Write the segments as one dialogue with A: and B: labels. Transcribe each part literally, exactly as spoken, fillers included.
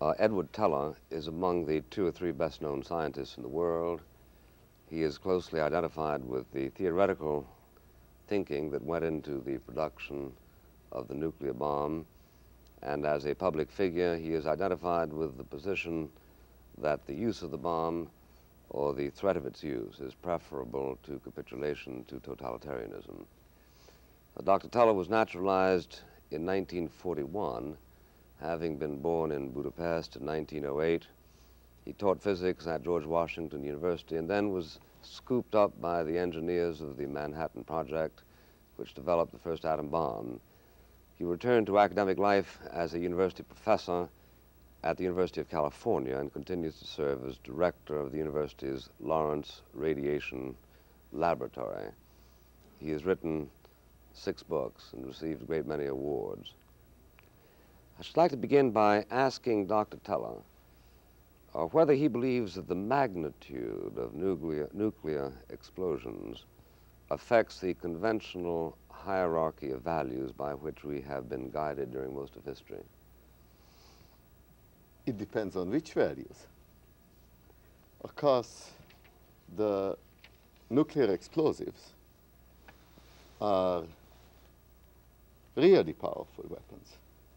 A: Uh, Edward Teller is among the two or three best-known scientists in the world. He is closely identified with the theoretical thinking that went into the production of the nuclear bomb, and as a public figure, he is identified with the position that the use of the bomb or the threat of its use is preferable to capitulation to totalitarianism. Uh, Doctor Teller was naturalized in nineteen forty-one, having been born in Budapest in nineteen oh eight. He taught physics at George Washington University and then was scooped up by the engineers of the Manhattan Project, which developed the first atom bomb. He returned to academic life as a university professor at the University of California and continues to serve as director of the university's Lawrence Radiation Laboratory. He has written six books and received a great many awards. I should like to begin by asking Doctor Teller uh, whether he believes that the magnitude of nuclear, nuclear explosions affects the conventional hierarchy of values by which we have been guided during most of history.
B: It depends on which values. Of course, the nuclear explosives are really powerful weapons.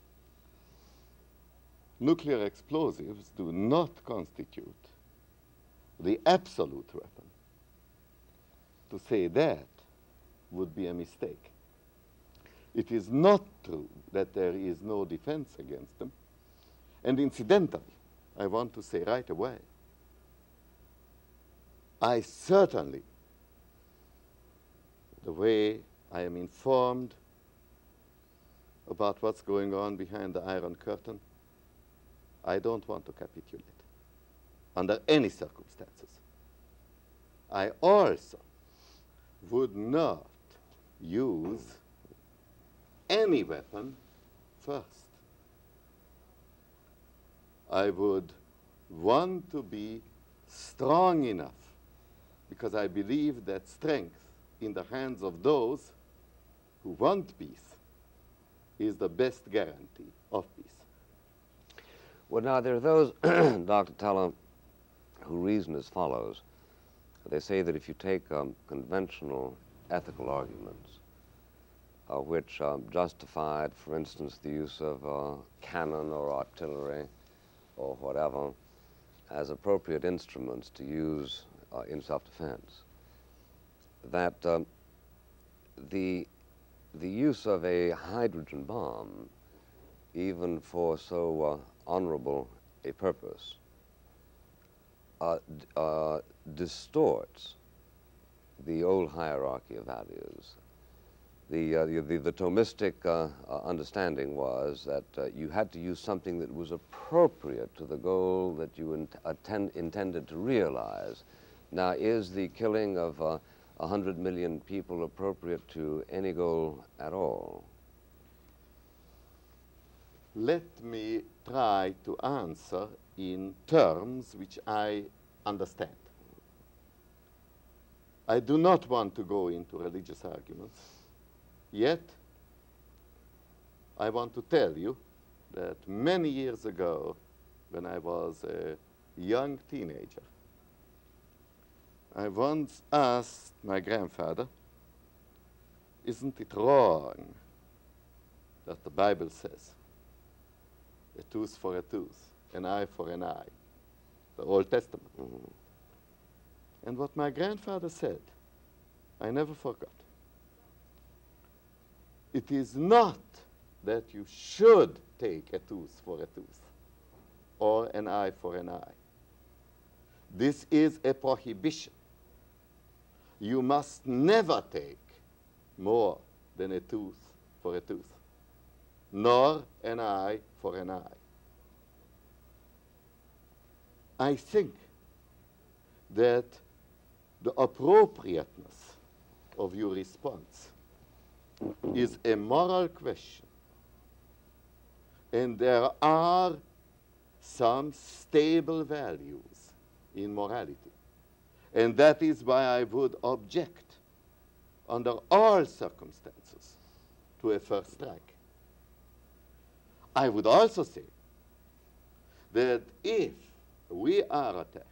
B: Nuclear explosives do not constitute the absolute weapon. To say that would be a mistake. It is not true that there is no defense against them. And incidentally, I want to say right away, I certainly, the way I am informed about what's going on behind the Iron Curtain, I don't want to capitulate under any circumstances. I also would not use any weapon first. I would want to be strong enough, because I believe that strength in the hands of those who want peace is the best guarantee of peace.
A: Well, now, there are those, Doctor Teller, who reason as follows. They say that if you take um, conventional ethical arguments, uh, which um, justified, for instance, the use of uh, cannon or artillery or whatever as appropriate instruments to use uh, in self-defense, that um, the, the use of a hydrogen bomb, even for so uh, honorable a purpose, uh, uh, distorts the old hierarchy of values. The, uh, the, the, the Thomistic uh, uh, understanding was that uh, you had to use something that was appropriate to the goal that you in attend intended to realize. Now, is the killing of uh, one hundred million people appropriate to any goal at all?
B: Let me try to answer in terms which I understand. I do not want to go into religious arguments, yet I want to tell you that many years ago, when I was a young teenager, I once asked my grandfather, isn't it wrong that the Bible says a tooth for a tooth, an eye for an eye, the Old Testament? Mm-hmm. And what my grandfather said, I never forgot. It is not that you should take a tooth for a tooth or an eye for an eye. This is a prohibition. You must never take more than a tooth for a tooth, nor an eye for an eye. I think that the appropriateness of your response is a moral question, and there are some stable values in morality, and that is why I would object under all circumstances to a first strike. I would also say that if we are attacked,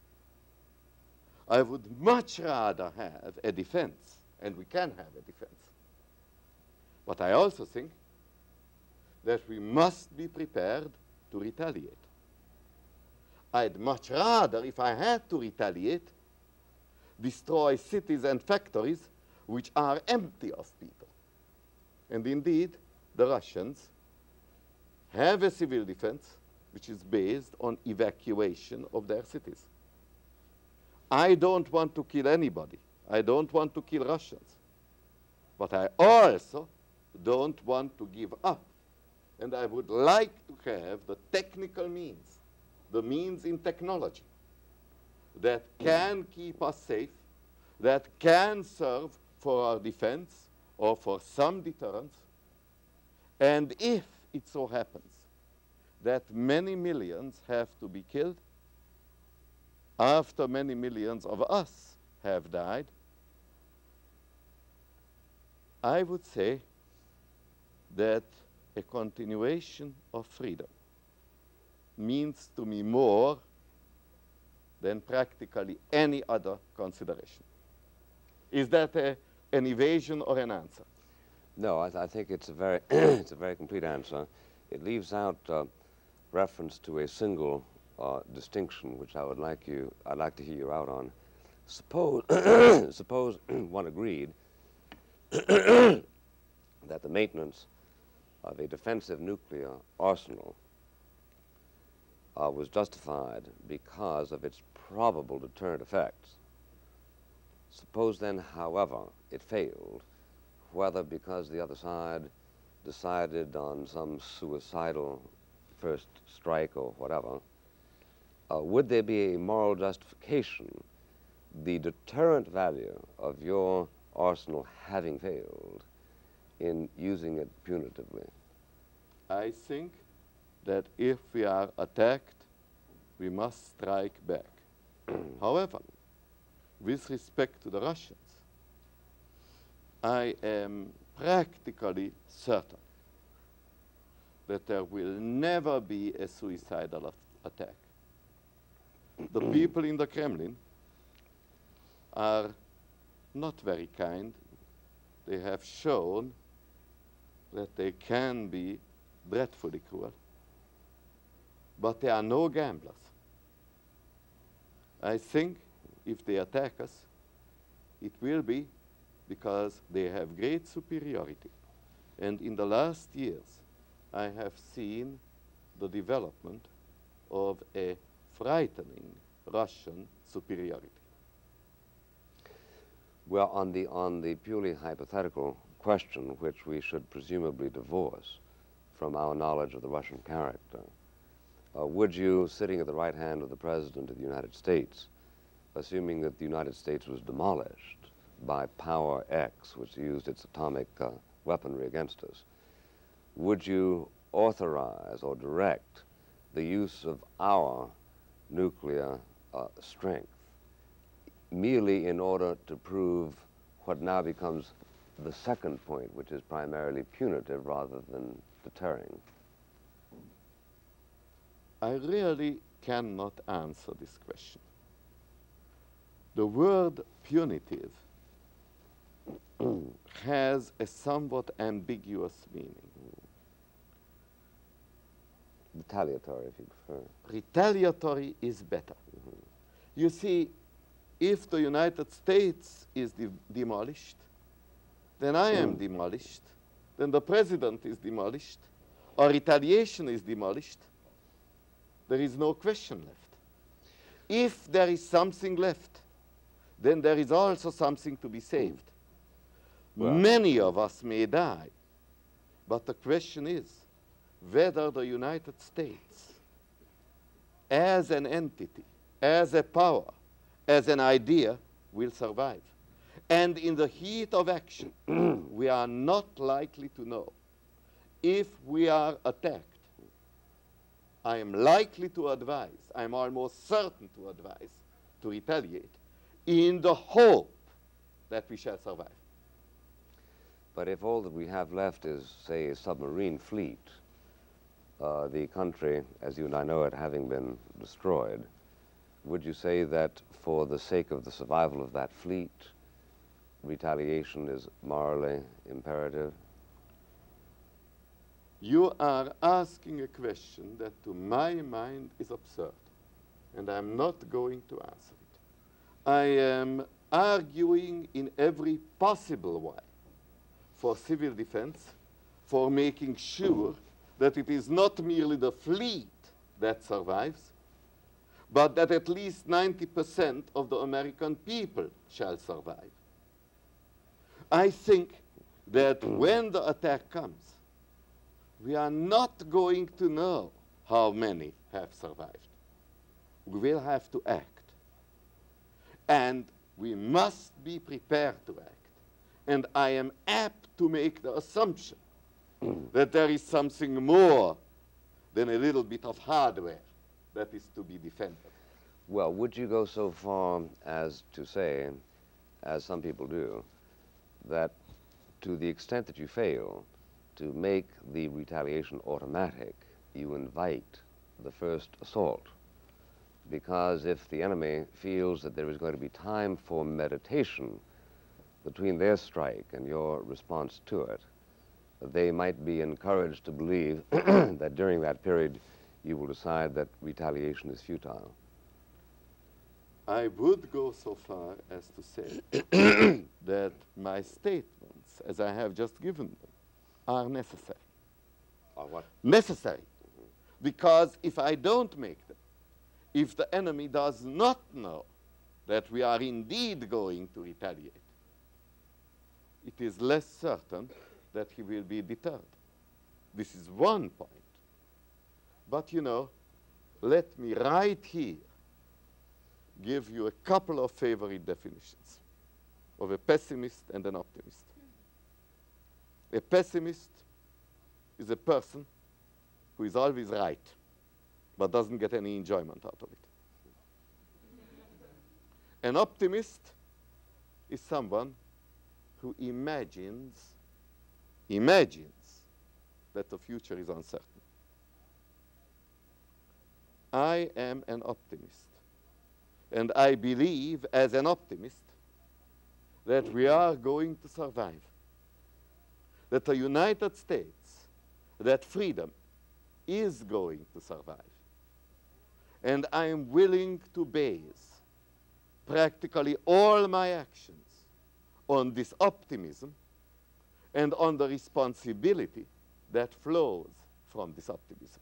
B: I would much rather have a defense, and we can have a defense. But I also think that we must be prepared to retaliate. I'd much rather, if I had to retaliate, destroy cities and factories which are empty of people. And indeed, the Russians have a civil defense which is based on evacuation of their cities. I don't want to kill anybody. I don't want to kill Russians. But I also don't want to give up. And I would like to have the technical means, the means in technology that can keep us safe, that can serve for our defense or for some deterrence. And if it so happens that many millions have to be killed, after many millions of us have died, I would say that a continuation of freedom means to me more than practically any other consideration. Is that a, an evasion or an answer?
A: No, I, th I think it's a very, it's a very complete answer. It leaves out uh, reference to a single uh, distinction, which I would like you, I'd like to hear you out on. Suppose, suppose one agreed that the maintenance of a defensive nuclear arsenal uh, was justified because of its probable deterrent effects. Suppose then, however, it failed, whether because the other side decided on some suicidal first strike or whatever, uh, would there be a moral justification, the deterrent value of your arsenal having failed, in using it punitively?
B: I think that if we are attacked, we must strike back. However, with respect to the Russians, I am practically certain that there will never be a suicidal attack. The people in the Kremlin are not very kind. They have shown that they can be dreadfully cruel, but they are no gamblers. I think if they attack us, it will be because they have great superiority. And in the last years, I have seen the development of a frightening Russian superiority.
A: Well, on the, on the purely hypothetical question, which we should presumably divorce from our knowledge of the Russian character, uh, would you, sitting at the right hand of the President of the United States, assuming that the United States was demolished by Power X, which used its atomic uh, weaponry against us, would you authorize or direct the use of our nuclear uh, strength merely in order to prove what now becomes the second point, which is primarily punitive rather than deterring?
B: I really cannot answer this question. The word punitive has a somewhat ambiguous meaning.
A: Retaliatory, if you prefer.
B: Retaliatory is better. Mm-hmm. You see, if the United States is de demolished, then I am mm. demolished, then the President is demolished, or retaliation is demolished, there is no question left. If there is something left, then there is also something to be saved. Well, many of us may die, but the question is whether the United States, as an entity, as a power, as an idea, will survive. And in the heat of action, we are not likely to know if we are attacked. I am likely to advise, I am almost certain to advise, to retaliate, in the hope that we shall survive.
A: But if all that we have left is, say, a submarine fleet, uh, the country, as you and I know it, having been destroyed, would you say that for the sake of the survival of that fleet, retaliation is morally imperative?
B: You are asking a question that to my mind is absurd, and I'm not going to answer it. I am arguing in every possible way for civil defense, for making sure that it is not merely the fleet that survives, but that at least ninety percent of the American people shall survive. I think that when the attack comes, we are not going to know how many have survived. We will have to act. And we must be prepared to act. And I am apt to make the assumption that there is something more than a little bit of hardware that is to be defended.
A: Well, would you go so far as to say, as some people do, that to the extent that you fail to make the retaliation automatic, you invite the first assault? Because if the enemy feels that there is going to be time for meditation between their strike and your response to it, they might be encouraged to believe that during that period you will decide that retaliation is futile.
B: I would go so far as to say that my statements, as I have just given them, are necessary.
A: Are what?
B: Necessary. Mm-hmm. Because if I don't make them, if the enemy does not know that we are indeed going to retaliate, it is less certain that he will be deterred. This is one point. But, you know, let me right here give you a couple of favorite definitions of a pessimist and an optimist. A pessimist is a person who is always right, but doesn't get any enjoyment out of it. An optimist is someone who imagines, imagines that the future is uncertain. I am an optimist, and I believe as an optimist that we are going to survive, that the United States, that freedom is going to survive. And I am willing to base practically all my actions on this optimism and on the responsibility that flows from this optimism.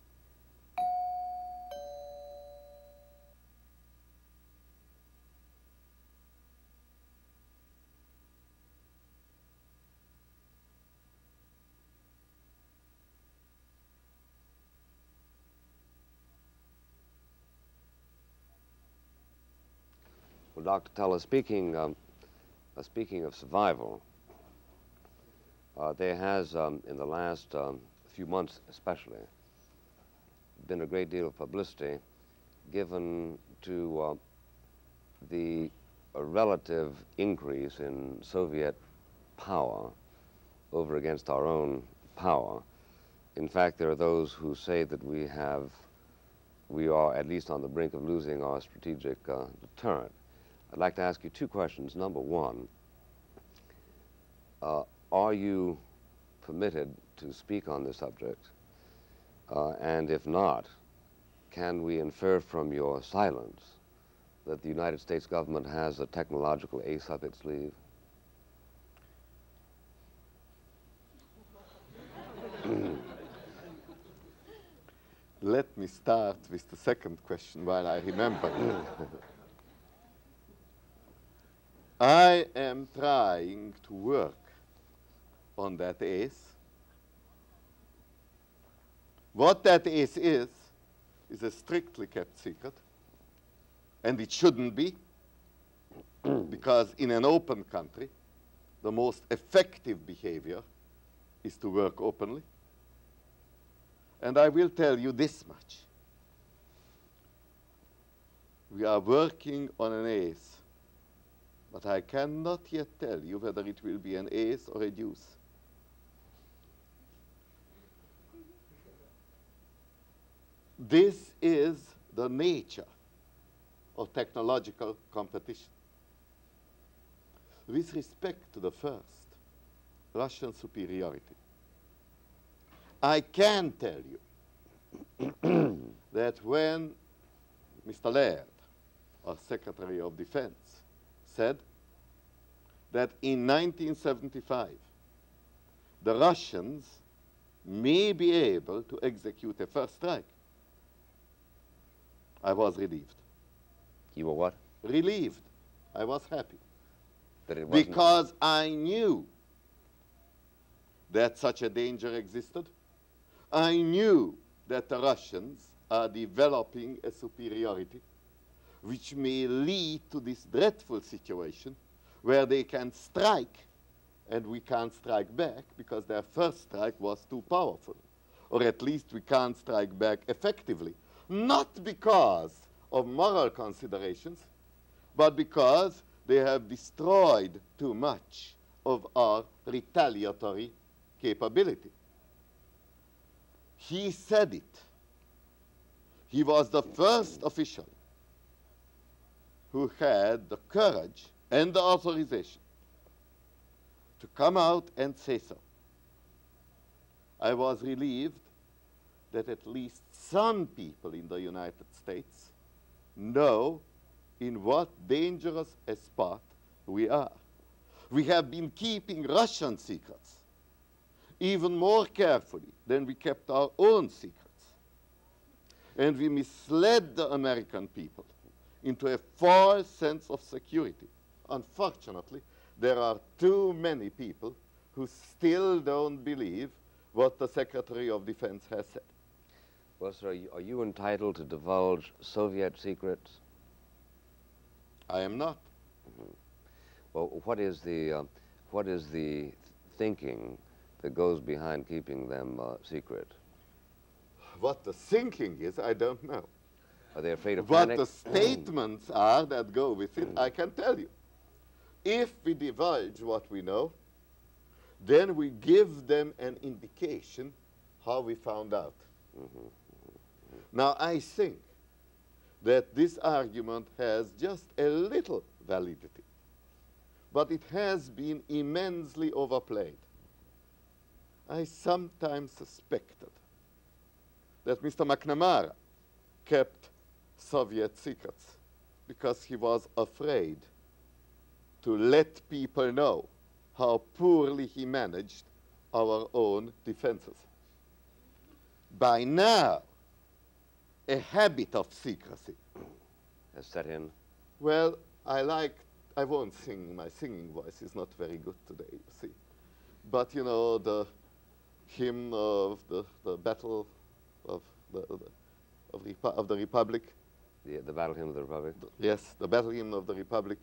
A: Well, Doctor Teller, speaking, um, uh, speaking of survival, uh, there has, um, in the last um, few months especially, been a great deal of publicity given to uh, the a relative increase in Soviet power over against our own power. In fact, there are those who say that we have, we are at least on the brink of losing our strategic uh, deterrent. I'd like to ask you two questions. Number one, uh, are you permitted to speak on this subject? Uh, and if not, can we infer from your silence that the United States government has a technological ace up its sleeve?
B: Let me start with the second question while I remember. I am trying to work on that ace. What that ace is, is a strictly kept secret, and it shouldn't be, because in an open country, the most effective behavior is to work openly. And I will tell you this much. We are working on an ace, but I cannot yet tell you whether it will be an ace or a deuce. this is the nature of technological competition. With respect to the first, Russian superiority, I can tell you that when Mister Laird, our Secretary of Defense, said that in nineteen seventy-five the Russians may be able to execute a first strike, I was relieved.
A: You were what?
B: Relieved. I was happy.
A: That it wasn't.
B: Because I knew that such a danger existed. I knew that the Russians are developing a superiority which may lead to this dreadful situation where they can strike and we can't strike back because their first strike was too powerful. Or at least we can't strike back effectively. Not because of moral considerations, but because they have destroyed too much of our retaliatory capability. He said it. He was the first official who had the courage and the authorization to come out and say so. I was relieved that at least some people in the United States know in what dangerous a spot we are. We have been keeping Russian secrets even more carefully than we kept our own secrets. And we misled the American people into a false sense of security. Unfortunately, there are too many people who still don't believe what the Secretary of Defense has said.
A: Well, sir, are you, are you entitled to divulge Soviet secrets?
B: I am not.
A: Mm-hmm. Well, what is the, uh, what is the thinking that goes behind keeping them uh, secret?
B: What the thinking is, I don't know.
A: Are they afraid of
B: What
A: panic?
B: the statements are that go with it, I can tell you. If we divulge what we know, then we give them an indication how we found out.
A: Mm-hmm.
B: Now, I think that this argument has just a little validity, but it has been immensely overplayed. I sometimes suspected that Mister McNamara kept Soviet secrets because he was afraid to let people know how poorly he managed our own defenses. By now, a habit of secrecy
A: has set in.
B: Well, I like, I won't sing, my singing voice is not very good today, you see. But, you know, the hymn of the, the battle of the, the, of, Repu of the Republic.
A: The, the battle hymn of the Republic?
B: The, yes, the battle hymn of the Republic.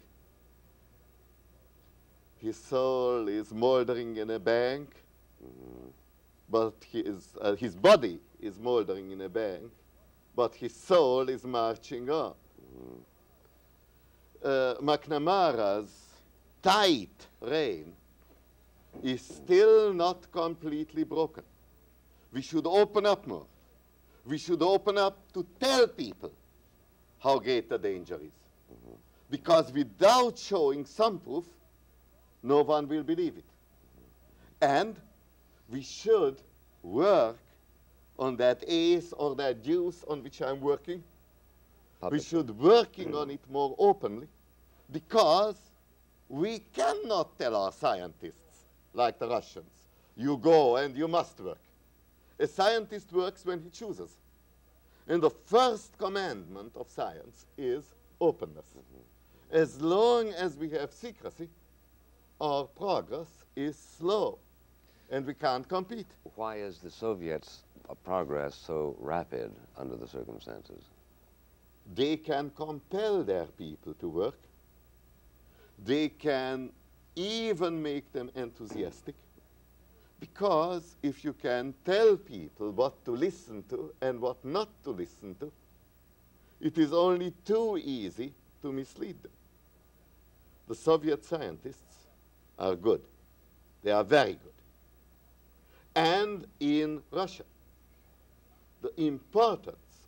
B: His soul is moldering in a bank, mm-hmm. but he is, uh, his body is moldering in a bank, but his soul is marching on. Mm-hmm. uh, McNamara's tight rein is still not completely broken. We should open up more. We should open up to tell people how great the danger is. Mm-hmm. Because without showing some proof, no one will believe it. And we should work on that ace or that deuce on which I'm working. Puppet. We should working on it more openly because we cannot tell our scientists, like the Russians, you go and you must work. A scientist works when he chooses. And the first commandment of science is openness. Mm-hmm. As long as we have secrecy, our progress is slow, and we can't compete.
A: Why is the Soviets' uh, progress so rapid under the circumstances?
B: They can compel their people to work. They can even make them enthusiastic, because if you can tell people what to listen to and what not to listen to, it is only too easy to mislead them. The Soviet scientists are good. They are very good. And in Russia, the importance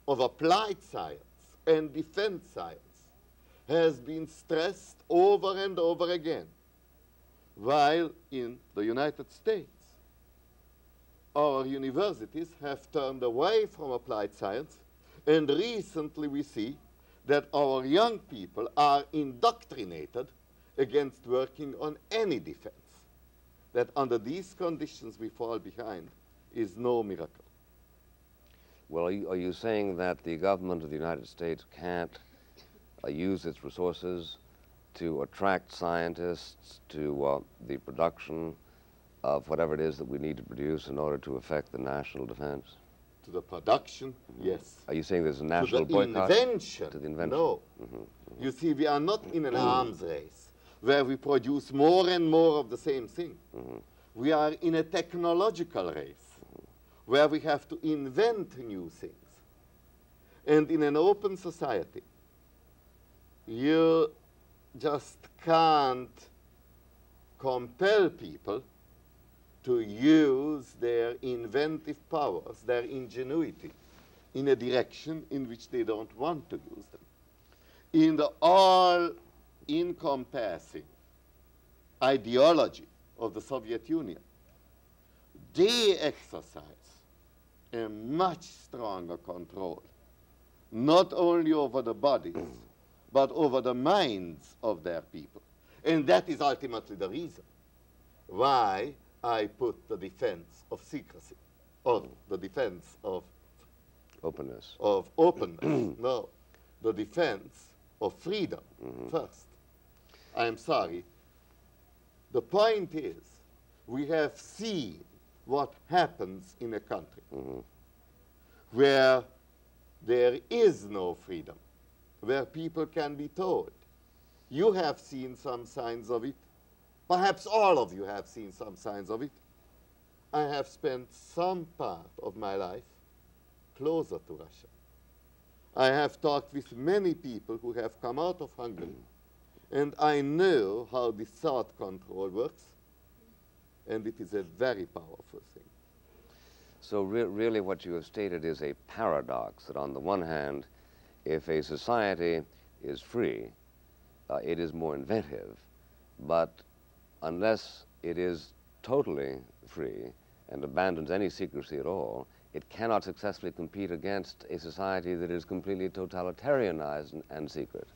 B: of applied science and defense science has been stressed over and over again, while in the United States, our universities have turned away from applied science, and recently we see that our young people are indoctrinated against working on any defense. That under these conditions we fall behind is no miracle.
A: Well, are you, are you saying that the government of the United States can't uh, use its resources to attract scientists to uh, the production of whatever it is that we need to produce in order to affect the national defense?
B: To the production, mm-hmm. yes.
A: Are you saying there's a national
B: to the
A: boycott?
B: Invention.
A: To the invention?
B: No.
A: Mm-hmm. Mm-hmm.
B: You see, we are not in an arms race where we produce more and more of the same thing.
A: Mm-hmm.
B: We are in a technological race where we have to invent new things. And in an open society, you just can't compel people to use their inventive powers, their ingenuity, in a direction in which they don't want to use them. In the all-encompassing ideology of the Soviet Union, they exercise a much stronger control, not only over the bodies, but over the minds of their people. And that is ultimately the reason why I put the defense of secrecy, or the defense of
A: openness.
B: Of openness, no, the defense of freedom mm-hmm. first. I am sorry. The point is, we have seen what happens in a country mm-hmm. where there is no freedom, where people can be told. You have seen some signs of it. Perhaps all of you have seen some signs of it. I have spent some part of my life closer to Russia. I have talked with many people who have come out of Hungary, and I know how the thought control works, and it is a very powerful thing.
A: So re really what you have stated is a paradox, that on the one hand, if a society is free, uh, it is more inventive, but unless it is totally free and abandons any secrecy at all, it cannot successfully compete against a society that is completely totalitarianized and, and secret.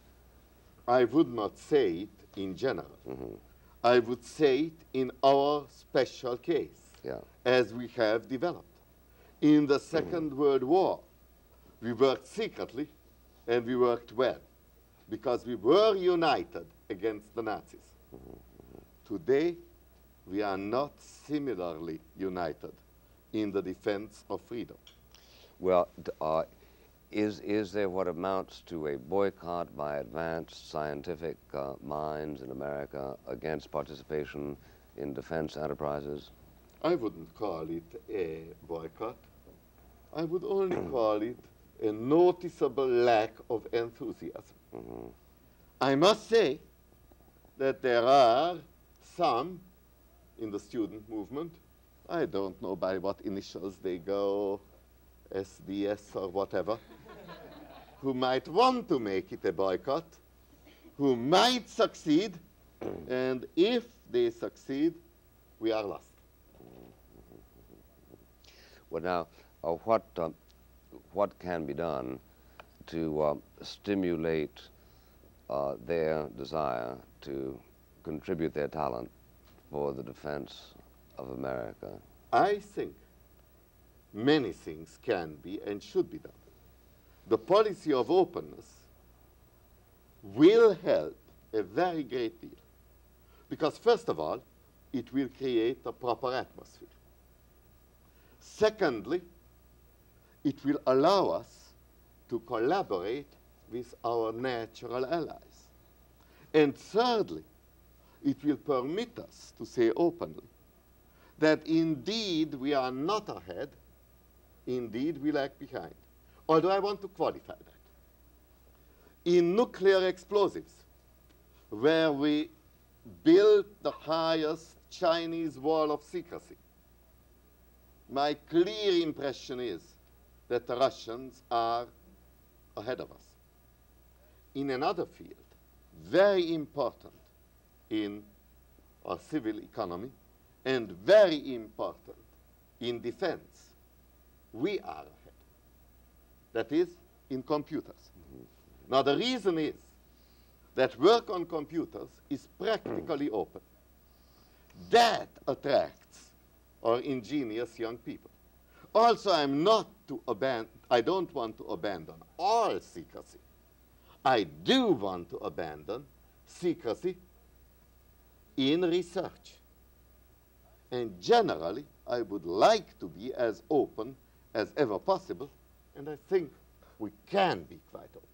B: I would not say it in general.
A: Mm-hmm.
B: I would say it in our special case,
A: yeah.
B: as we have developed. In the Second mm-hmm. World War, we worked secretly and we worked well because we were united against the Nazis. Mm-hmm. Today, we are not similarly united in the defense of freedom.
A: Well, uh, is, is there what amounts to a boycott by advanced scientific uh, minds in America against participation in defense enterprises?
B: I wouldn't call it a boycott. I would only call it a noticeable lack of enthusiasm. Mm-hmm. I must say that there are some in the student movement, I don't know by what initials they go, S D S or whatever, who might want to make it a boycott, who might succeed, and if they succeed, we are lost.
A: Well, now, uh, what, uh, what can be done to uh, stimulate uh, their desire to contribute their talent for the defense of America?
B: I think many things can be and should be done. The policy of openness will help a very great deal because, first of all, it will create a proper atmosphere. Secondly, it will allow us to collaborate with our natural allies. And thirdly, it will permit us to say openly that indeed we are not ahead, indeed we lag behind. Although I want to qualify that. In nuclear explosives, where we built the highest Chinese wall of secrecy, my clear impression is that the Russians are ahead of us. In another field, very important in our civil economy and very important in defense, we are ahead. That is, in computers. Mm-hmm. Now, the reason is that work on computers is practically open. That attracts our ingenious young people. Also, I'm not to abandon, I don't want to abandon all secrecy. I do want to abandon secrecy in research. And generally, I would like to be as open as ever possible, and I think we can be quite open.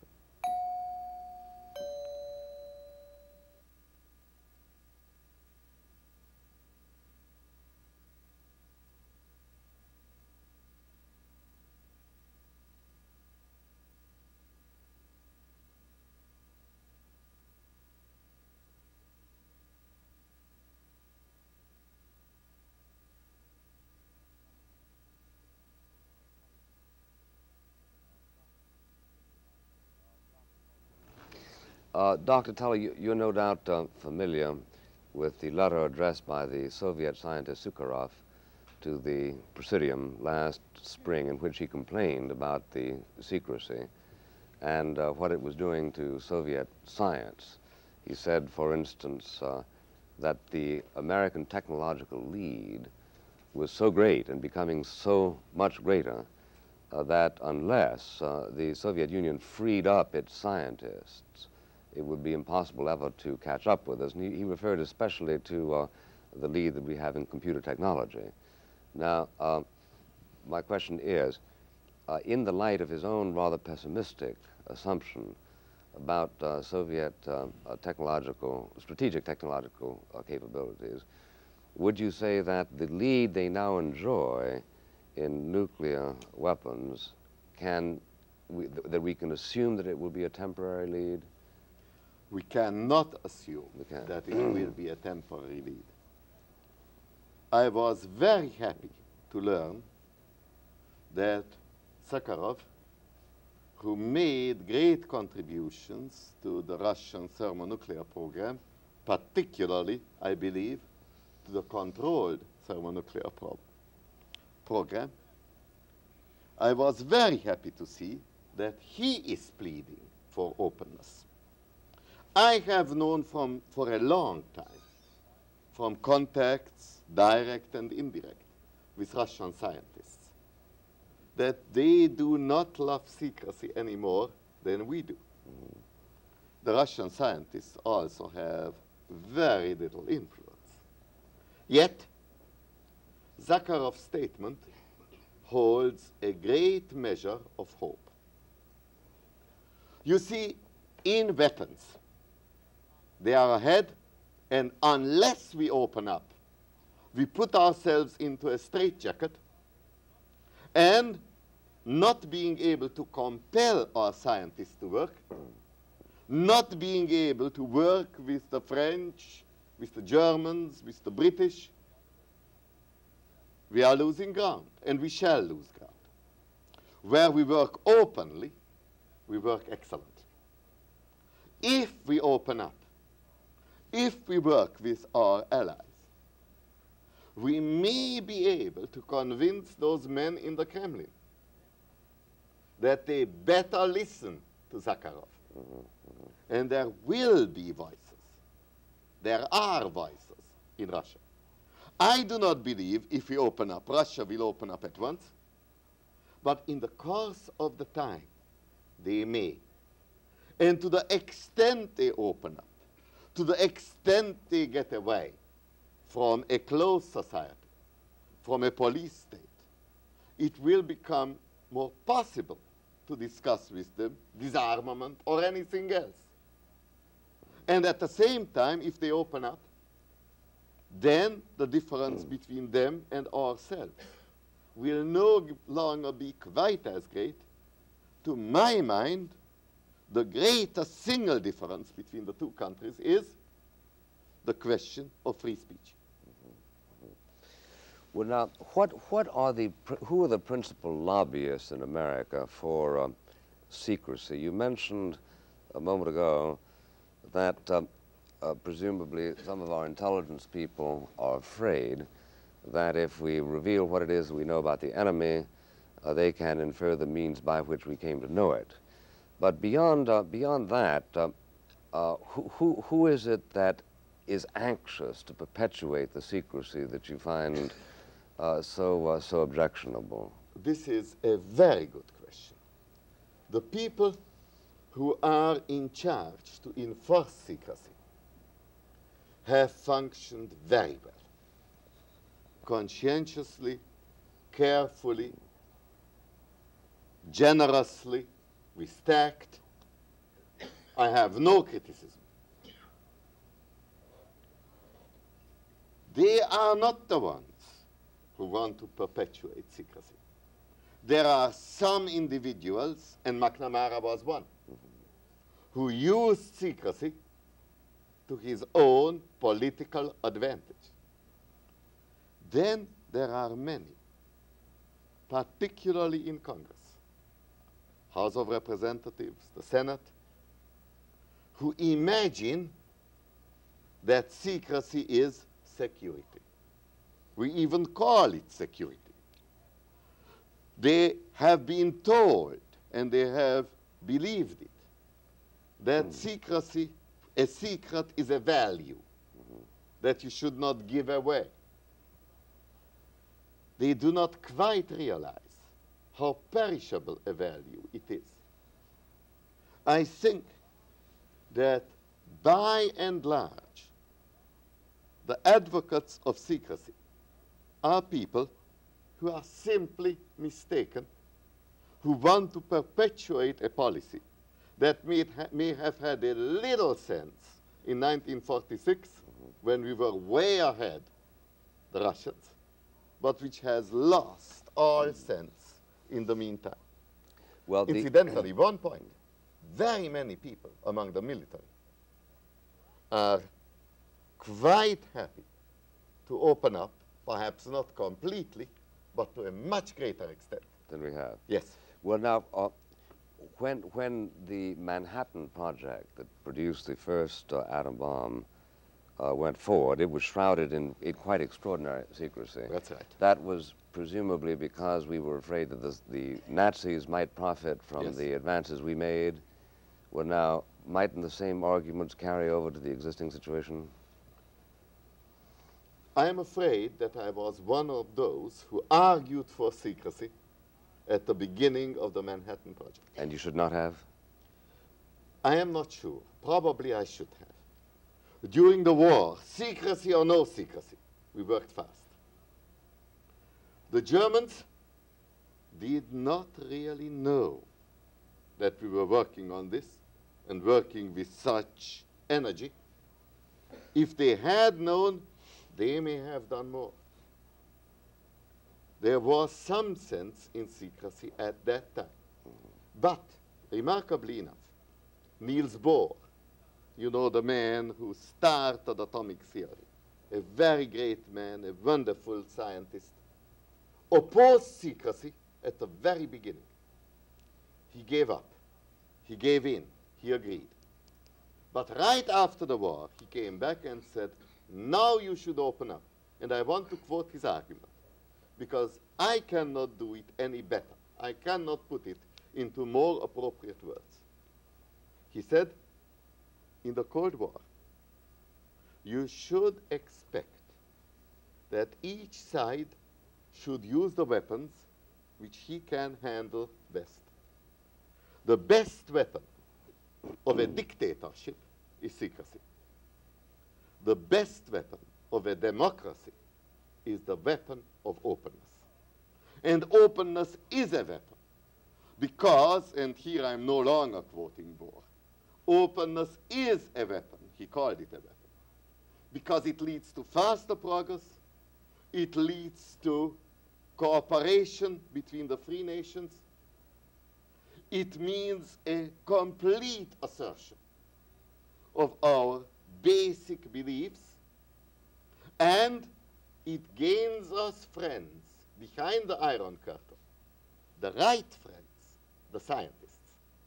A: Uh, Doctor Tully, you, you're no doubt uh, familiar with the letter addressed by the Soviet scientist Sukharov to the Presidium last spring, in which he complained about the secrecy and uh, what it was doing to Soviet science. He said, for instance, uh, that the American technological lead was so great and becoming so much greater uh, that unless uh, the Soviet Union freed up its scientists, it would be impossible ever to catch up with us. And he, he referred especially to uh, the lead that we have in computer technology. Now, uh, my question is, uh, in the light of his own rather pessimistic assumption about uh, Soviet uh, uh, technological, strategic technological uh, capabilities, would you say that the lead they now enjoy in nuclear weapons can, we, th that we can assume that it will be a temporary lead?
B: We cannot assume
A: we can.
B: that it will be a temporary lead. I was very happy to learn that Sakharov, who made great contributions to the Russian thermonuclear program, particularly, I believe, to the controlled thermonuclear pro program, I was very happy to see that he is pleading for openness. I have known from, for a long time, from contacts, direct and indirect, with Russian scientists, that they do not love secrecy any more than we do. Mm. The Russian scientists also have very little influence. Yet, Sakharov's statement holds a great measure of hope. You see, in weapons, they are ahead, and unless we open up, we put ourselves into a straitjacket, and not being able to compel our scientists to work, not being able to work with the French, with the Germans, with the British, we are losing ground, and we shall lose ground. Where we work openly, we work excellently. If we open up, if we work with our allies, we may be able to convince those men in the Kremlin that they better listen to Sakharov. Mm-hmm, mm-hmm. And there will be voices. There are voices in Russia. I do not believe if we open up, Russia will open up at once, but in the course of the time, they may. And to the extent they open up, to the extent they get away from a closed society, from a police state, it will become more possible to discuss with them disarmament or anything else. And at the same time, if they open up, then the difference mm. between them and ourselves will no longer be quite as great. To my mind, the greatest single difference between the two countries is the question of free speech.
A: Mm-hmm. Well, now, what, what are the, who are the principal lobbyists in America for uh, secrecy. You mentioned a moment ago that um, uh, presumably some of our intelligence people are afraid that if we reveal what it is we know about the enemy, uh, they can infer the means by which we came to know it. But beyond, uh, beyond that, uh, uh, who, who, who is it that is anxious to perpetuate the secrecy that you find uh, so, uh, so objectionable?
B: This is a very good question. The people who are in charge to enforce secrecy have functioned very well, conscientiously, carefully, generously, with tact. I have no criticism. They are not the ones who want to perpetuate secrecy. There are some individuals, and McNamara was one, who used secrecy to his own political advantage. Then there are many, particularly in Congress, House of Representatives, the Senate, who imagine that secrecy is security. We even call it security. They have been told, and they have believed it, that mm. secrecy, a secret is a value mm-hmm. that you should not give away. They do not quite realize how perishable a value it is. I think that by and large, the advocates of secrecy are people who are simply mistaken, who want to perpetuate a policy that may, ha may have had a little sense in nineteen forty-six, mm-hmm. when we were way ahead, the Russians, but which has lost all sense in the meantime. Well, incidentally, one point, very many people among the military are quite happy to open up, perhaps not completely, but to a much greater extent
A: than we have.
B: Yes.
A: Well, now, uh, when when the Manhattan Project that produced the first uh, atom bomb uh, went forward, it was shrouded in, in quite extraordinary secrecy.
B: That's right.
A: That was presumably because we were afraid that the, the Nazis might profit from yes. the advances we made. Well, now, mightn't the same arguments carry over to the existing situation?
B: I am afraid that I was one of those who argued for secrecy at the beginning of the Manhattan Project.
A: And you should not have?
B: I am not sure. Probably I should have. During the war, secrecy or no secrecy, we worked fast. The Germans did not really know that we were working on this and working with such energy. If they had known, they may have done more. There was some sense in secrecy at that time. But, remarkably enough, Niels Bohr, you know, the man who started atomic theory, a very great man, a wonderful scientist, opposed secrecy at the very beginning. He gave up. He gave in. He agreed. But right after the war, he came back and said, now you should open up. And I want to quote his argument, because I cannot do it any better. I cannot put it into more appropriate words. He said, in the Cold War, you should expect that each side should use the weapons which he can handle best. The best weapon of a dictatorship is secrecy. The best weapon of a democracy is the weapon of openness. And openness is a weapon because, and here I'm no longer quoting Bohr, openness is a weapon, he called it a weapon, because it leads to faster progress, it leads to cooperation between the free nations, it means a complete assertion of our basic beliefs, and it gains us friends behind the Iron Curtain, the right friends, the scientists.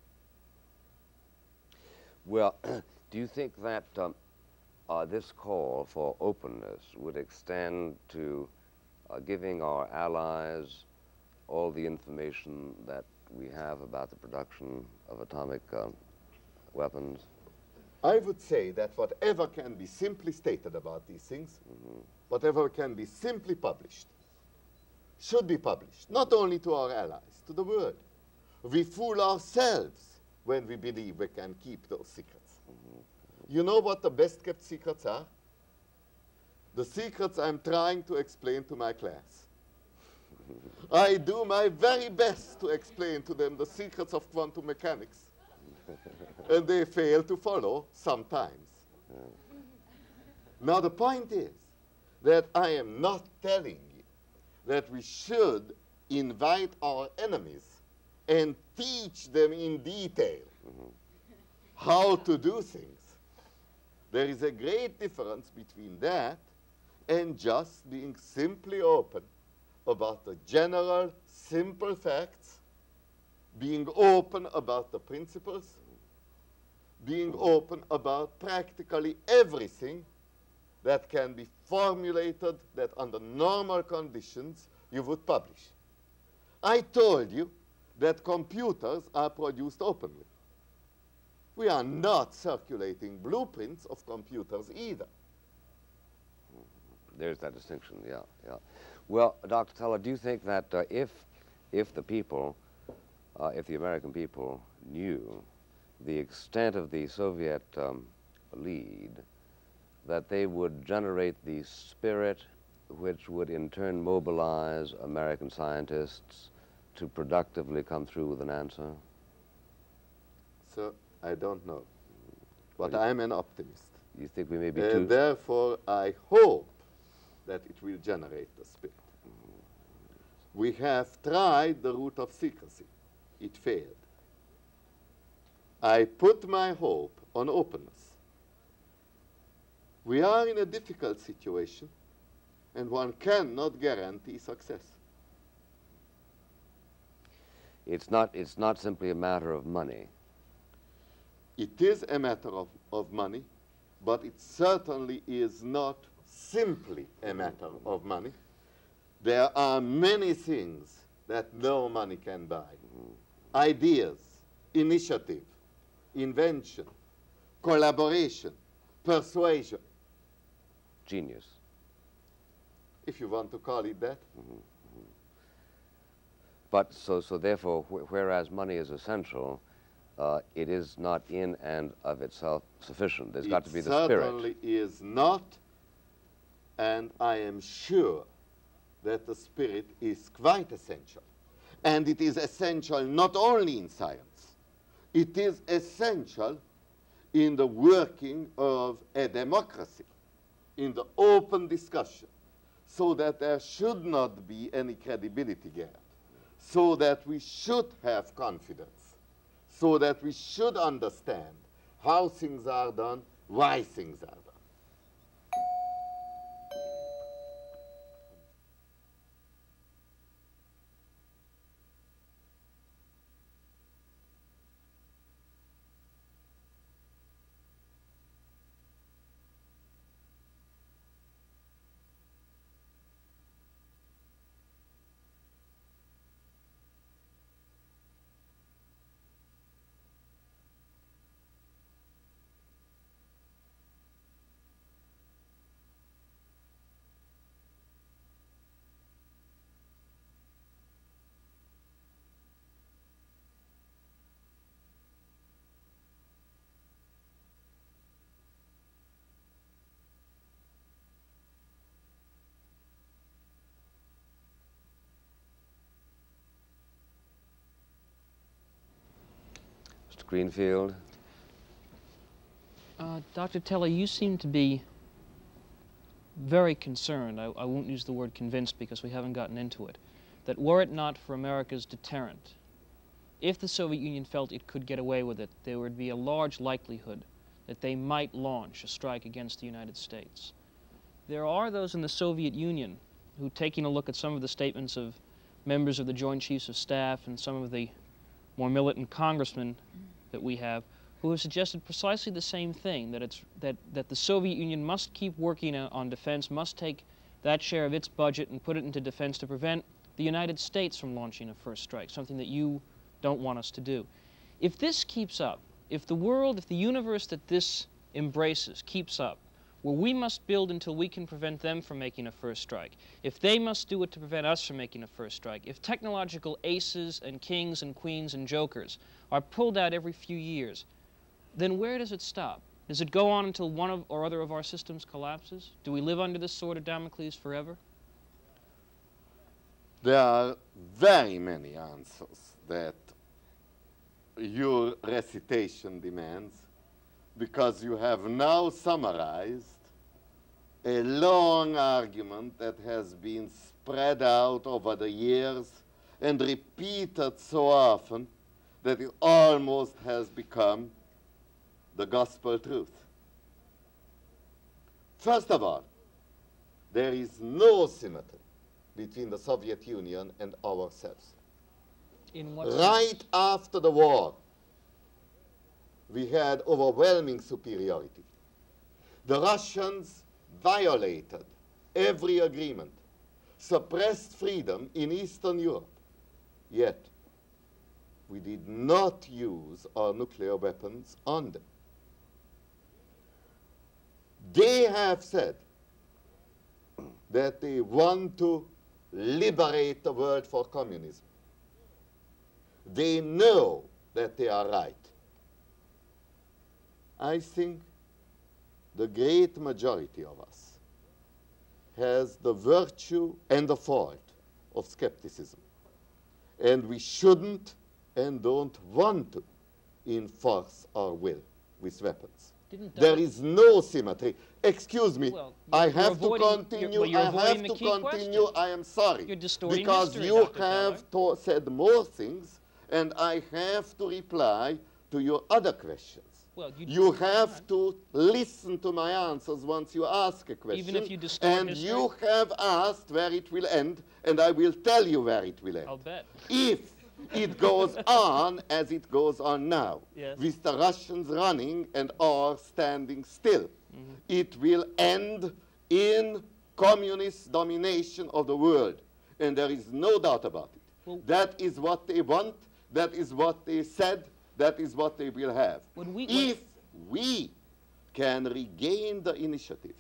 A: Well, do you think that um, uh, this call for openness would extend to uh, giving our allies all the information that we have about the production of atomic uh, weapons?
B: I would say that whatever can be simply stated about these things, mm-hmm. whatever can be simply published, should be published, not only to our allies, to the world. We fool ourselves when we believe we can keep those secrets. Mm-hmm. You know what the best kept secrets are? The secrets I'm trying to explain to my class. I do my very best to explain to them the secrets of quantum mechanics. And they fail to follow sometimes. Yeah. Now the point is that I am not telling you that we should invite our enemies and teach them in detail mm-hmm. how to do things. There is a great difference between that and just being simply open about the general, simple facts, being open about the principles, being open about practically everything that can be formulated that under normal conditions you would publish. I told you that computers are produced openly. We are not circulating blueprints of computers either.
A: There's that distinction, yeah, yeah. Well, Doctor Teller, do you think that uh, if, if the people, uh, if the American people knew the extent of the Soviet um, lead, that they would generate the spirit which would in turn mobilize American scientists to productively come through with an answer?
B: So, I don't know. But I'm an optimist.
A: You think we may be
B: and
A: too...
B: therefore, I hope that it will generate the spirit. We have tried the route of secrecy. It failed. I put my hope on openness. We are in a difficult situation, and one cannot guarantee success.
A: It's not, it's not simply a matter of money.
B: It is a matter of, of money, but it certainly is not simply a matter of money. There are many things that no money can buy. Mm. Ideas, initiative, invention, collaboration, persuasion.
A: Genius.
B: If you want to call it that.
A: Mm-hmm. But so, so therefore, wh whereas money is essential, uh, it is not in and of itself sufficient. There's
B: it
A: got to be the spirit.
B: It certainly is not, and I am sure that the spirit is quite essential. And it is essential not only in science, it is essential in the working of a democracy, in the open discussion, so that there should not be any credibility gap, so that we should have confidence, so that we should understand how things are done, why things are done.
A: Mister Greenfield?
C: Uh, Doctor Teller, you seem to be very concerned, I, I won't use the word convinced because we haven't gotten into it, that were it not for America's deterrent, if the Soviet Union felt it could get away with it, there would be a large likelihood that they might launch a strike against the United States. There are those in the Soviet Union who, taking a look at some of the statements of members of the Joint Chiefs of Staff and some of the more militant congressmen that we have, who have suggested precisely the same thing, that, it's, that, that the Soviet Union must keep working on defense, must take that share of its budget and put it into defense to prevent the United States from launching a first strike, something that you don't want us to do. If this keeps up, if the world, if the universe that this embraces keeps up, where we must build until we can prevent them from making a first strike, if they must do it to prevent us from making a first strike, if technological aces and kings and queens and jokers are pulled out every few years, then where does it stop? Does it go on until one of, or other of our systems collapses? Do we live under this sword of Damocles forever?
B: There are very many answers that your recitation demands, because you have now summarized a long argument that has been spread out over the years and repeated so often that it almost has become the gospel truth. First of all, there is no symmetry between the Soviet Union and ourselves.
C: In what
B: Right
C: sense?
B: after the war, we had overwhelming superiority. The Russians violated every agreement, suppressed freedom in Eastern Europe. Yet, we did not use our nuclear weapons on them. They have said that they want to liberate the world for communism. They know that they are right. I think the great majority of us has the virtue and the fault of skepticism. And we shouldn't and don't want to enforce our will with weapons.
C: Didn't
B: There
C: Doug-
B: is no symmetry. Excuse me,
C: Well,
B: I
C: you're
B: have to
C: avoiding- you're-
B: continue.
C: well, you're
B: I have
C: avoiding
B: to
C: the key
B: continue.
C: question.
B: I am sorry.
C: You're distorting
B: because
C: history,
B: you
C: Doctor
B: have to said more things, and I have to reply to your other questions.
C: Well, you,
B: You have to listen to my answers once you ask a question.
C: if you distort
B: and
C: history?
B: you have asked where it will end, and I will tell you where it will end.
C: I'll bet.
B: If it goes on as it goes on now,
C: Yes.
B: with the Russians running and our standing still,
C: Mm-hmm.
B: it will end in communist domination of the world. And there is no doubt about it.
C: Well-
B: that is what they want. That is what they said. That is what they will have.
C: When we-
B: if we can regain the initiative,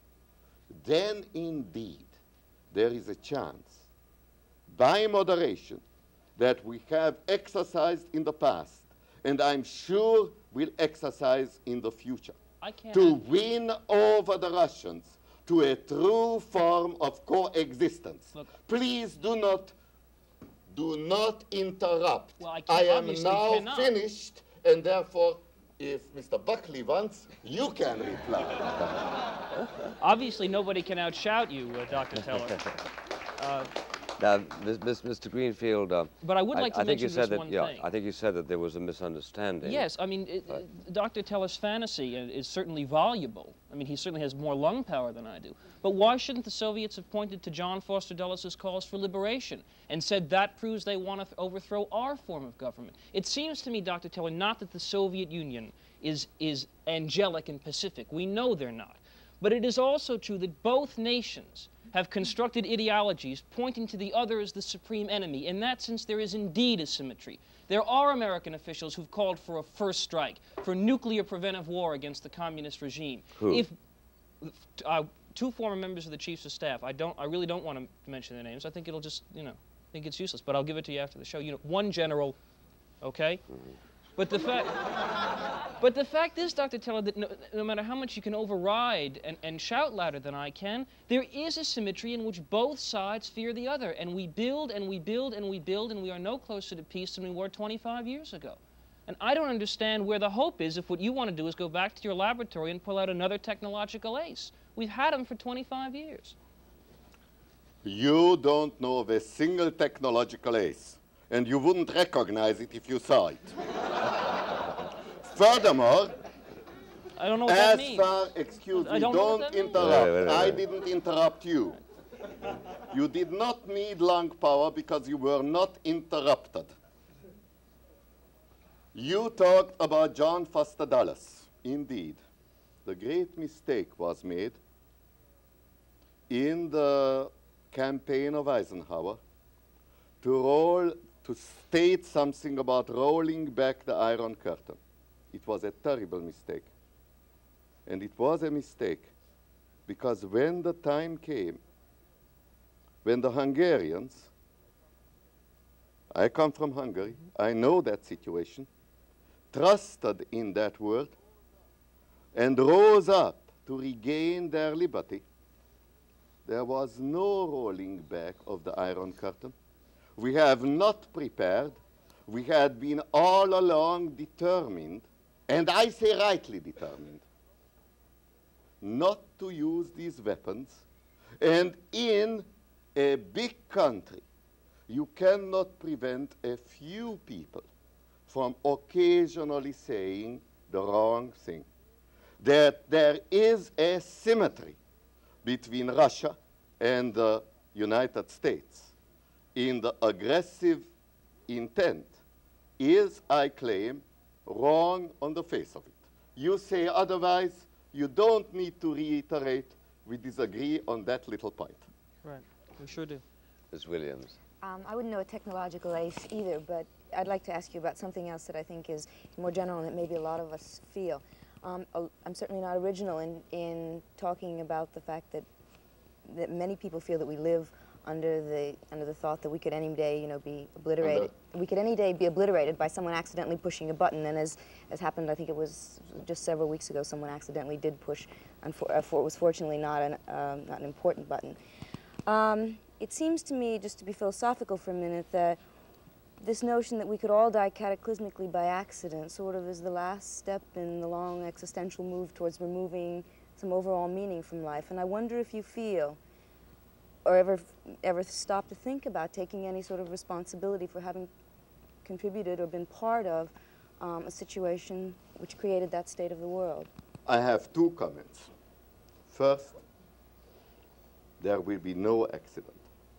B: then indeed there is a chance, by moderation, that we have exercised in the past, and I'm sure will exercise in the future,
C: I can't.
B: to win over the Russians to a true form of coexistence.
C: Look.
B: Please do not, do not interrupt.
C: Well, I can't-
B: am
C: obviously
B: now
C: cannot.
B: finished, and therefore, if Mister Buckley wants, you can reply.
C: Obviously, nobody can outshout you, uh, Doctor Teller. Uh,
A: Now, Miz- Mister Greenfield, uh,
C: But I would like to
A: I think you
C: mention
A: said
C: this
A: that,
C: one
A: yeah,
C: thing.
A: I think you said that there was a misunderstanding.
C: Yes, I mean, it,
A: Right.
C: uh, Doctor Teller's fantasy uh, is certainly voluble. I mean, he certainly has more lung power than I do. But why shouldn't the Soviets have pointed to John Foster Dulles' calls for liberation and said that proves they want to th overthrow our form of government? It seems to me, Doctor Teller, not that the Soviet Union is, is angelic and pacific. We know they're not. But it is also true that both nations have constructed ideologies pointing to the other as the supreme enemy. In that sense, there is indeed a symmetry. There are American officials who've called for a first strike, for nuclear preventive war against the communist regime.
A: Who?
C: If uh, two former members of the Chiefs of Staff, I don't, I really don't want to mention their names. I think it'll just, you know, I think it's useless. But I'll give it to you after the show. You know, one general, okay. But the fact, but the fact is, Doctor Teller, that no, no matter how much you can override and, and shout louder than I can, there is a symmetry in which both sides fear the other, and we build and we build and we build, and we are no closer to peace than we were twenty-five years ago. And I don't understand where the hope is if what you want to do is go back to your laboratory and pull out another technological ace. We've had them for twenty-five years.
B: You don't know of a single technological ace, and you wouldn't recognize it if you saw it. Furthermore,
C: I don't know what that
B: as
C: means.
B: far, excuse
C: I
B: me,
C: don't know what
B: don't
C: that means.
B: interrupt.
A: Wait, wait, wait,
B: I
A: wait.
B: didn't interrupt you. You did not need lung power because you were not interrupted. You talked about John Foster Dulles. Indeed, the great mistake was made in the campaign of Eisenhower to roll, to state something about rolling back the Iron Curtain. It was a terrible mistake. And it was a mistake because when the time came, when the Hungarians, I come from Hungary, I know that situation, trusted in that word and rose up to regain their liberty, there was no rolling back of the Iron Curtain. We have not prepared. We had been all along determined, and I say rightly determined, not to use these weapons. And in a big country, you cannot prevent a few people from occasionally saying the wrong thing. That there is a symmetry between Russia and the United States in the aggressive intent is, I claim, wrong on the face of it. You say otherwise, you don't need to reiterate, we disagree on that little point.
C: Right, we sure do.
A: Miz Williams.
D: Um, I wouldn't know a technological ace either, but I'd like to ask you about something else that I think is more general and that maybe a lot of us feel. Um, I'm certainly not original in, in talking about the fact that, that many people feel that we live under the, under the thought that we could any day, you know, be obliterated. Under. We could any day be obliterated by someone accidentally pushing a button, and as, as happened, I think it was just several weeks ago, someone accidentally did push, and for, uh, for it was fortunately not an, um, not an important button. Um, it seems to me, just to be philosophical for a minute, that this notion that we could all die cataclysmically by accident sort of is the last step in the long existential move towards removing some overall meaning from life. And I wonder if you feel, or ever, ever stop to think about taking any sort of responsibility for having contributed or been part of um, a situation which created that state of the world.
B: I have two comments. First, there will be no accident.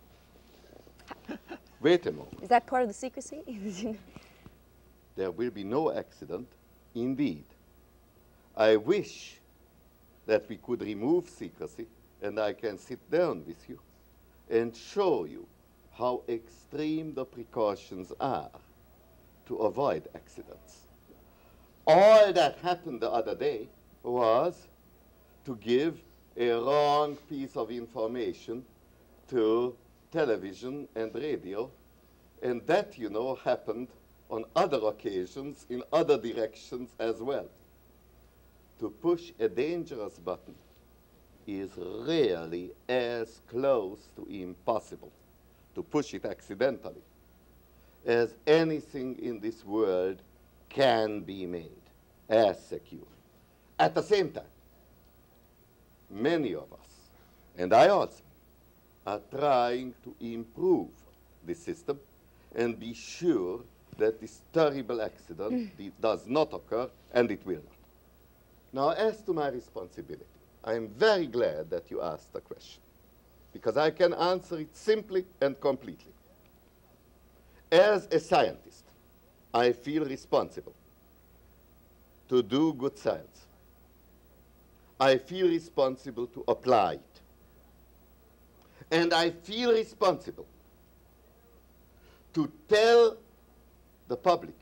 B: Wait a moment.
D: Is that part of the secrecy?
B: There will be no accident, indeed. I wish that we could remove secrecy and I can sit down with you and show you how extreme the precautions are to avoid accidents. All that happened the other day was to give a wrong piece of information to television and radio, and that, you know, happened on other occasions in other directions as well. To push a dangerous button is really as close to impossible, to push it accidentally, as anything in this world can be made as secure. At the same time, many of us, and I also, are trying to improve the system and be sure that this terrible accident does not occur, and it will not. Now, as to my responsibility, I am very glad that you asked the question, because I can answer it simply and completely. As a scientist, I feel responsible to do good science. I feel responsible to apply it. And I feel responsible to tell the public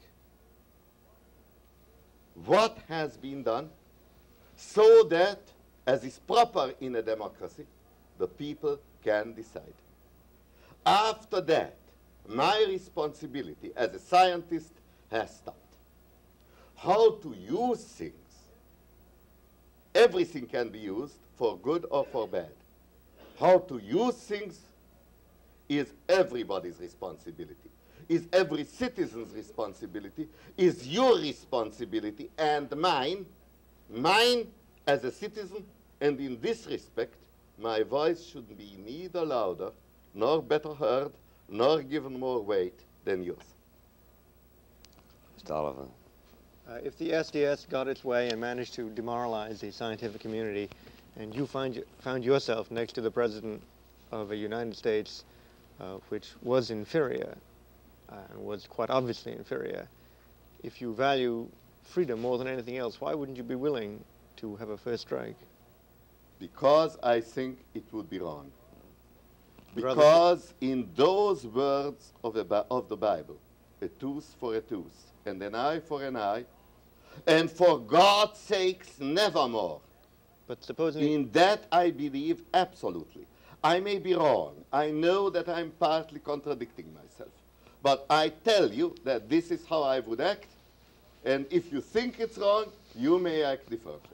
B: what has been done so that, as is proper in a democracy, the people can decide. After that, my responsibility as a scientist has stopped. How to use things, everything can be used for good or for bad. How to use things is everybody's responsibility, is every citizen's responsibility, is your responsibility and mine, mine as a citizen, and in this respect, my voice should be neither louder, nor better heard, nor given more weight than yours.
A: Mister Oliver.
E: Uh, if the S D S got its way and managed to demoralize the scientific community, and you find, found yourself next to the President of a United States uh, which was inferior, uh, and was quite obviously inferior, if you value freedom more than anything else, why wouldn't you be willing to have a first strike?
B: Because I think it would be wrong.
E: Rather-
B: Because in those words of the, Bi- of the Bible, a tooth for a tooth, and an eye for an eye, and for God's sakes, nevermore.
E: But supposing
B: In that I believe absolutely. I may be wrong. I know that I'm partly contradicting myself. But I tell you that this is how I would act, and if you think it's wrong, you may act differently.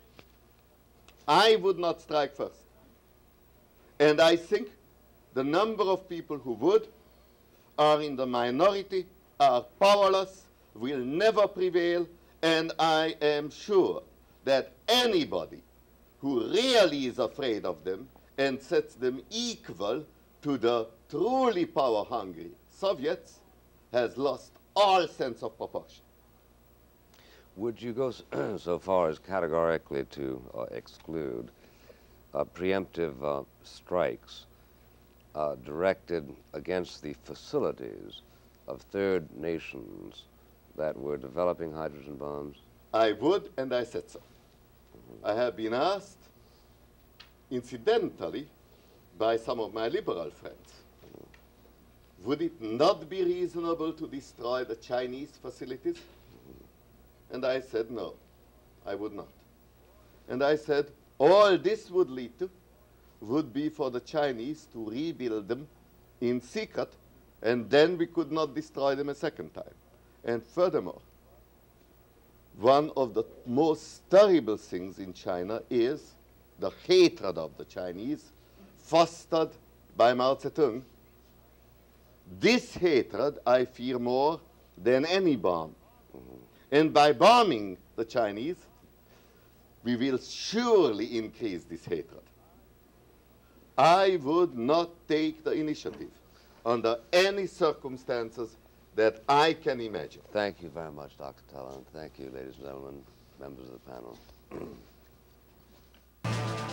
B: I would not strike first. And I think the number of people who would are in the minority, are powerless, will never prevail, and I am sure that anybody who really is afraid of them and sets them equal to the truly power-hungry Soviets has lost all sense of proportion.
A: Would you go s- so far as categorically to uh, exclude uh, preemptive uh, strikes uh, directed against the facilities of third nations that were developing hydrogen bombs?
B: I would, and I said so. I have been asked, incidentally, by some of my liberal friends, would it not be reasonable to destroy the Chinese facilities? And I said, no, I would not. And I said, all this would lead to would be for the Chinese to rebuild them in secret, and then we could not destroy them a second time. And furthermore, one of the most terrible things in China is the hatred of the Chinese fostered by Mao Zedong. This hatred I fear more than any bomb. And by bombing the Chinese, we will surely increase this hatred. I would not take the initiative under any circumstances that I can imagine.
A: Thank you very much, Doctor Tallant. Thank you, ladies and gentlemen, members of the panel.